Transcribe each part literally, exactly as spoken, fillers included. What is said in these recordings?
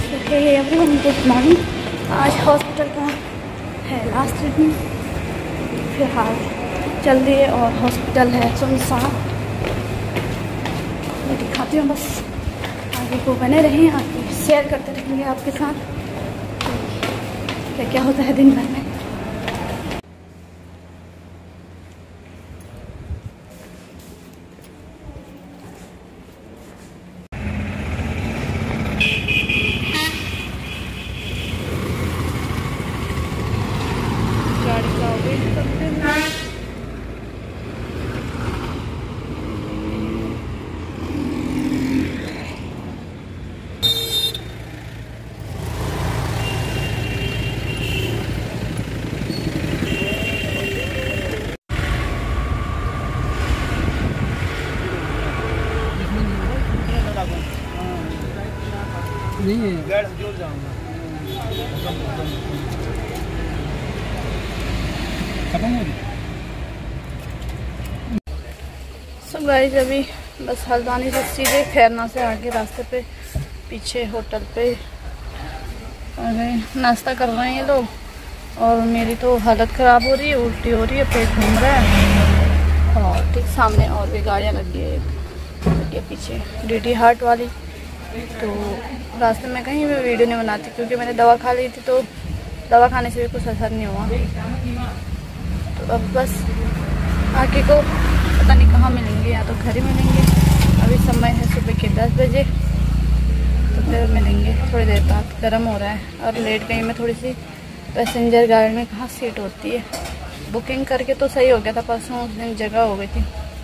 हे everyone, good morning. आज hospital का है लास्ट दिन, फिलहाल चल रही है और हॉस्पिटल है सुनसान। मैं दिखाती हूँ, बस आगे को बने रहें, आगे शेयर करते रहेंगे आपके साथ क्या क्या होता है दिन भर में। गाड़ी का वेट करते हैं। नहीं है, जोर जाऊंगा। सो गाइस, अभी बस हल्द्वानी से सीधे खैरना से आगे रास्ते पे पीछे होटल पे आ गए, नाश्ता कर रहे हैं ये लोग। और मेरी तो हालत ख़राब हो रही है, उल्टी हो रही है, पेट घूम रहा है। और ठीक सामने और भी गाड़ियाँ लगी है, लगी है पीछे डी डी हार्ट वाली। तो रास्ते में कहीं भी वीडियो नहीं बनाती क्योंकि मैंने दवा खा ली थी, तो दवा खाने से भी कुछ असर नहीं हुआ। तो अब बस आगे को पता नहीं कहाँ मिलेंगे, या तो घर ही मिलेंगे। अभी समय है सुबह के दस बजे, तो फिर मिलेंगे थोड़ी देर बाद। गर्म हो रहा है और लेट गई मैं थोड़ी सी। पैसेंजर गाड़ी में कहाँ सीट होती है, बुकिंग करके तो सही हो गया था परसों, उस दिन जगह हो गई थी।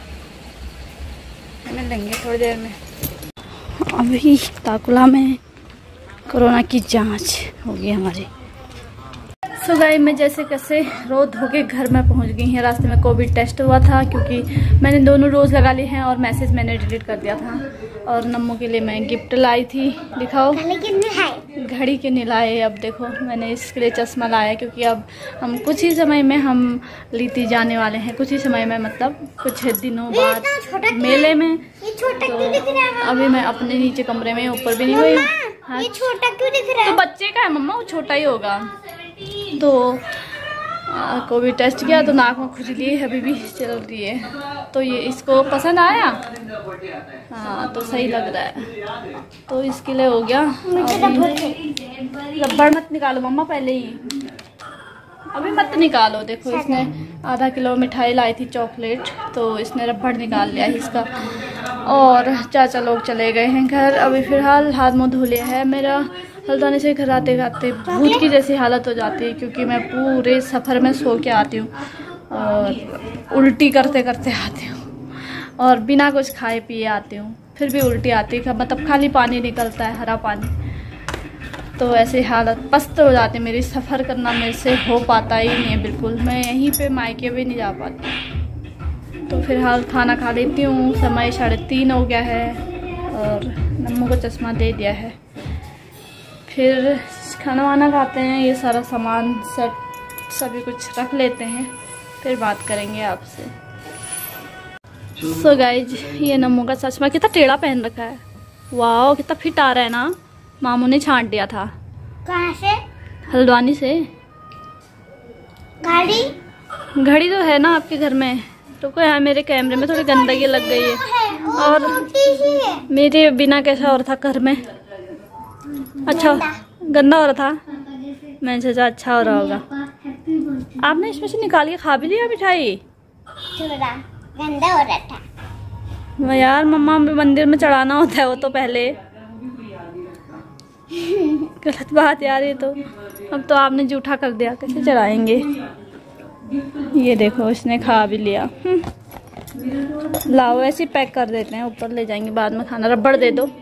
मिलेंगे थोड़ी देर में। अभी ताकुला में कोरोना की जांच होगी हमारी। सो गाइस, मैं जैसे कैसे रो धो के घर में पहुंच गई हैं। रास्ते में कोविड टेस्ट हुआ था क्योंकि मैंने दोनों डोज लगा ली हैं और मैसेज मैंने डिलीट कर दिया था। और नम्मू के लिए मैं गिफ्ट लाई थी, दिखाओ घड़ी के निलाए। अब देखो मैंने इसके लिए चश्मा लाया क्योंकि अब हम कुछ ही समय में हम लीती जाने वाले हैं, कुछ ही समय में मतलब कुछ दिनों बाद मेले में। तो अभी मैं अपने नीचे कमरे में, ऊपर भी नहीं गई। हाँ, ये छोटा क्यों दिख रहा है? तो बच्चे का है मम्मा, वो छोटा ही होगा। तो कोविड टेस्ट किया तो नाक में खुजली अभी भी चल रही है। तो ये इसको पसंद आया, हाँ तो सही लग रहा है, तो इसके लिए हो गया। रबड़ मत निकालो मम्मा, पहले ही अभी मत निकालो। देखो इसने आधा किलो मिठाई लाई थी चॉकलेट, तो इसने रबड़ निकाल लिया है इसका। और चाचा लोग चले गए हैं घर। अभी फिलहाल हाथ मुँह धो लिया है मेरा। हल्द्वानी से घर आते आते भूत की जैसी हालत हो जाती है क्योंकि मैं पूरे सफ़र में सो के आती हूँ और उल्टी करते करते आती हूँ और बिना कुछ खाए पिए आती हूँ, फिर भी उल्टी आती है। मतलब खाली पानी निकलता है, हरा पानी। तो ऐसे हालत पस्त हो जाती है मेरी। सफ़र करना मेरे से हो पाता ही नहीं है बिल्कुल। मैं यहीं पे मायके भी नहीं जा पाती। तो फिलहाल खाना खा लेती हूँ। समय साढ़े तीन हो गया है और नम्मू को चश्मा दे दिया है। फिर खाना वाना खाते हैं, ये सारा सामान सेट सभी कुछ रख लेते हैं, फिर बात करेंगे आपसे। सो गाइज, ये नम्मू का चश्मा कितना टेढ़ा पहन रखा है। वाह, कितना फिट आ रहा है ना। मामू ने छांट दिया था। कहाँ से? हल्द्वानी से। घड़ी घड़ी तो है ना आपके घर में। तो कोई है, मेरे कैमरे में थोड़ी गंदगी लग गई है और मेरे बिना कैसा हो रहा था घर में। अच्छा गंदा हो रहा था, मैंने सोचा अच्छा हो रहा होगा। आपने इसमें से निकाल के खा भी लिया मिठाई? गंदा हो रहा था यार, मम्मा मंदिर में चढ़ाना होता है वो तो पहले। गलत बात यार ये तो। अब तो आपने जूठा कर दिया, कैसे चढ़ाएंगे। ये देखो इसने खा भी लिया। लाओ ऐसे पैक कर देते हैं, ऊपर ले जाएंगे बाद में खाना। रबड़ दे दो।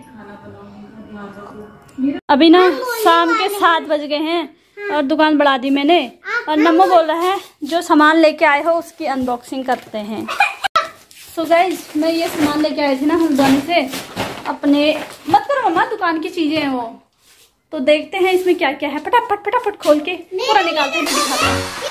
अभी ना शाम के सात बज गए हैं और दुकान बढ़ा दी मैंने। और नम्मू बोल रहा है जो सामान लेके आए हो उसकी अनबॉक्सिंग करते हैं। सो गाइज, मैं ये सामान लेके आई थी ना हल्द्वानी से अपने। मत करो मम्मा, दुकान की चीजें हैं वो। तो देखते हैं इसमें क्या क्या है। फटाफट फटाफट खोल के पूरा निकालते हैं, दिखाते हैं।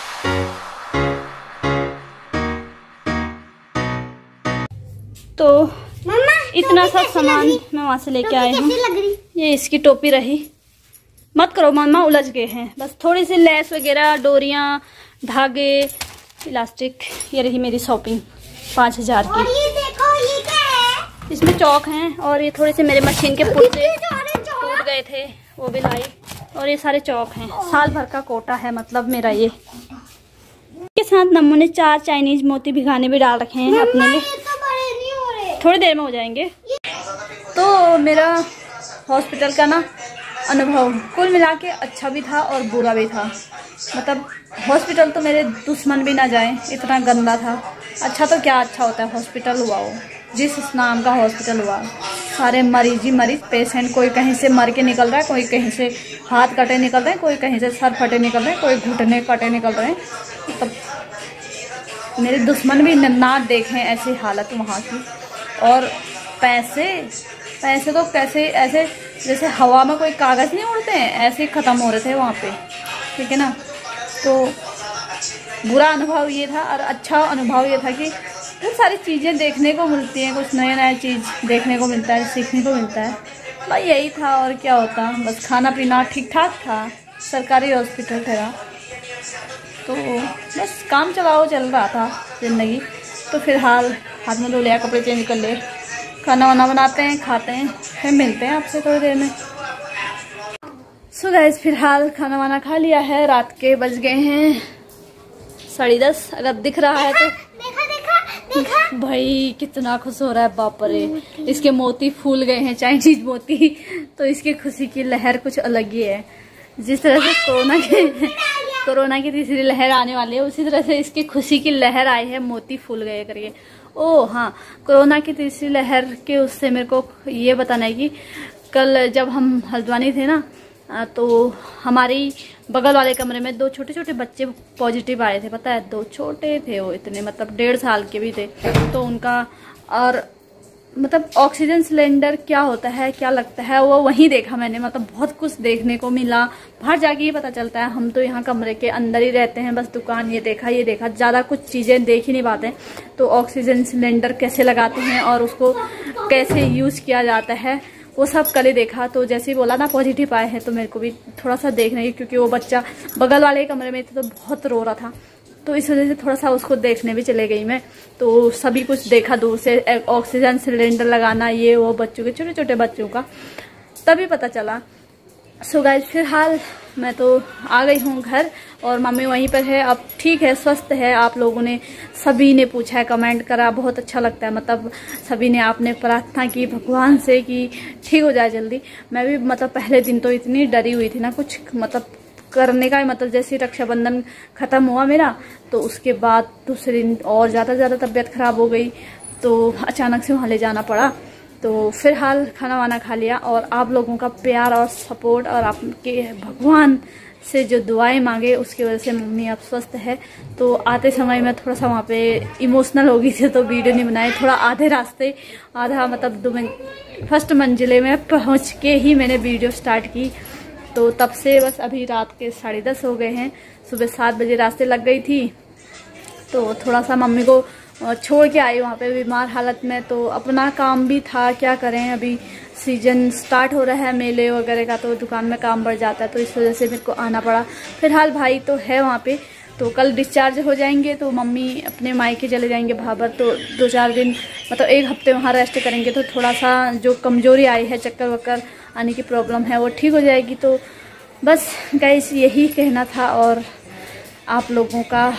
तो इतना सा सामान मैं वहाँ से लेके आई हूँ। ये इसकी टोपी रही, मत करो मम्मा, उलझ गए हैं। बस थोड़ी सी लेस वगैरह, डोरियाँ, धागे, इलास्टिक। ये रही मेरी शॉपिंग पाँच हजार की। और ये देखो, ये क्या है? इसमें चौक हैं और ये थोड़े से मेरे मशीन के पुर्जे टूट गए थे, वो भी लाई। और ये सारे चौक हैं, साल भर का कोटा है मतलब मेरा। ये के साथ नम्मू ने चार चाइनीज मोती भिगाने भी डाल रखे हैं अपने लिए। तो बड़े नहीं हो रहे। थोड़ी देर में हो जाएंगे। तो मेरा हॉस्पिटल का ना अनुभव कुल मिला के अच्छा भी था और बुरा भी था। मतलब हॉस्पिटल तो मेरे दुश्मन भी ना जाए, इतना गंदा था। अच्छा तो क्या अच्छा होता है, हॉस्पिटल हुआ हो, जिस नाम का हॉस्पिटल हुआ, सारे मरीज ही मरीज, पेशेंट। कोई कहीं से मर के निकल रहा है, कोई कहीं से हाथ कटे निकल रहे हैं, कोई कहीं से सर फटे निकल रहे हैं, कोई घुटने कटे निकल रहे हैं। मतलब मेरे दुश्मन भी ना देखें ऐसी हालत वहाँ की। और पैसे पैसे तो कैसे ऐसे जैसे हवा में कोई कागज़ नहीं उड़ते हैं, ऐसे ही ख़त्म हो रहे थे वहाँ पे, ठीक है ना। तो बुरा अनुभव ये था और अच्छा अनुभव ये था कि बहुत सारी चीज़ें देखने को मिलती हैं, कुछ नया नया चीज़ देखने को मिलता है, सीखने को मिलता है। भाई यही था और क्या होता। बस खाना पीना ठीक ठाक था, सरकारी हॉस्पिटल था, तो बस काम चलाओ चल रहा था ज़िंदगी। तो फिलहाल हाथ में धो लिया, कपड़े चेंज कर ले, खाना वाना बनाते हैं, खाते हैं, फिर मिलते हैं आपसे थोड़ी देर में। सो गाइस फिलहाल खाना वाना खा लिया है, रात के बज गए हैं साढ़े दस, अगर दिख रहा है तो। देखा देखा देखा भाई कितना खुश हो रहा है, बाप रे। इसके मोती फूल गए हैं, चाइनीज मोती। तो इसकी खुशी की लहर कुछ अलग ही है। जिस तरह से कोरोना के कोरोना की तीसरी लहर आने वाली है, उसी तरह से इसकी खुशी की लहर आई है, मोती फूल गए करिए। ओ हाँ, कोरोना की तीसरी लहर के उससे मेरे को ये बताना है कि कल जब हम हल्द्वानी थे ना, तो हमारी बगल वाले कमरे में दो छोटे छोटे बच्चे पॉजिटिव आए थे। पता है, दो छोटे थे वो, इतने मतलब डेढ़ साल के भी थे। तो उनका और मतलब ऑक्सीजन सिलेंडर क्या होता है, क्या लगता है, वो वहीं देखा मैंने। मतलब बहुत कुछ देखने को मिला, बाहर जाके ही पता चलता है। हम तो यहाँ कमरे के अंदर ही रहते हैं, बस दुकान ये देखा ये देखा, ज़्यादा कुछ चीज़ें देख ही नहीं पाते। तो ऑक्सीजन सिलेंडर कैसे लगाते हैं और उसको कैसे यूज़ किया जाता है, वो सब कल ही देखा। तो जैसे ही बोला ना पॉजिटिव आए हैं, तो मेरे को भी थोड़ा सा देखना है, क्योंकि वो बच्चा बगल वाले कमरे में था तो बहुत रो रहा था। तो इस वजह से थोड़ा सा उसको देखने भी चले गई मैं। तो सभी कुछ देखा दूर से, ऑक्सीजन सिलेंडर लगाना, ये वो बच्चों के, छोटे छोटे बच्चों का, तभी पता चला। सो गाइस फिलहाल मैं तो आ गई हूँ घर और मम्मी वहीं पर है। अब ठीक है, स्वस्थ है। आप लोगों ने सभी ने पूछा है, कमेंट करा, बहुत अच्छा लगता है। मतलब सभी ने आपने प्रार्थना की भगवान से कि ठीक हो जाए जल्दी। मैं भी मतलब पहले दिन तो इतनी डरी हुई थी ना, कुछ मतलब करने का, मतलब जैसे रक्षाबंधन खत्म हुआ मेरा, तो उसके बाद दूसरे दिन और ज़्यादा ज़्यादा तबीयत ख़राब हो गई। तो अचानक से वहाँ ले जाना पड़ा। तो फिलहाल खाना वाना खा लिया और आप लोगों का प्यार और सपोर्ट और आपके भगवान से जो दुआएं मांगे, उसकी वजह से मम्मी अब स्वस्थ है। तो आते समय मैं थोड़ा सा वहाँ पे इमोशनल हो गई थी, तो वीडियो नहीं बनाई। थोड़ा आधे रास्ते, आधा मतलब दो फर्स्ट मंजिले में पहुँच के ही मैंने वीडियो स्टार्ट की। तो तब से बस अभी रात के साढ़े दस हो गए हैं, सुबह सात बजे रास्ते लग गई थी। तो थोड़ा सा मम्मी को छोड़ के आई वहाँ पे बीमार हालत में। तो अपना काम भी था, क्या करें, अभी सीजन स्टार्ट हो रहा है मेले वगैरह का, तो दुकान में काम बढ़ जाता है। तो इस वजह से मेरे को आना पड़ा। फिलहाल भाई तो है वहाँ पे, तो कल डिस्चार्ज हो जाएंगे तो मम्मी अपने मायके चले जाएंगे भाबर। तो दो चार दिन मतलब एक हफ्ते वहाँ रेस्ट करेंगे, तो थोड़ा सा जो कमजोरी आई है, चक्कर वक्कर आने की प्रॉब्लम है, वो ठीक हो जाएगी। तो बस गाइस यही कहना था। और आप लोगों का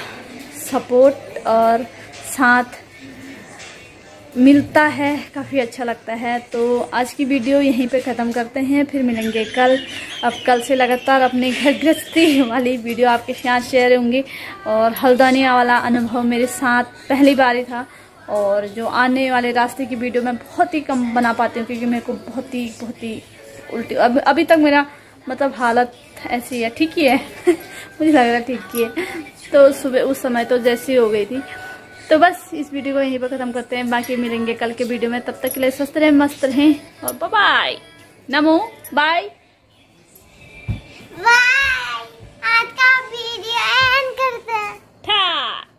सपोर्ट और साथ मिलता है, काफ़ी अच्छा लगता है। तो आज की वीडियो यहीं पे ख़त्म करते हैं, फिर मिलेंगे कल। अब कल से लगातार अपने घर गृहस्थी वाली वीडियो आपके साथ शेयर होंगी। और हल्द्वानी वाला अनुभव मेरे साथ पहली बार ही था। और जो आने वाले रास्ते की वीडियो मैं बहुत ही कम बना पाती हूँ, क्योंकि मेरे को बहुत ही बहुत ही उल्टी, अब अभी तक मेरा मतलब हालत ऐसी है, ठीक ही है मुझे लग रहा है ठीक ही है। तो सुबह उस समय तो जैसी हो गई थी। तो बस इस वीडियो को यहीं पर ख़त्म करते हैं, बाकी मिलेंगे कल के वीडियो में। तब तक के लिए स्वस्थ रहें, मस्त रहें और बाय बाय। नमो बाय बाय। आज का वीडियो एंड करते हैं। था।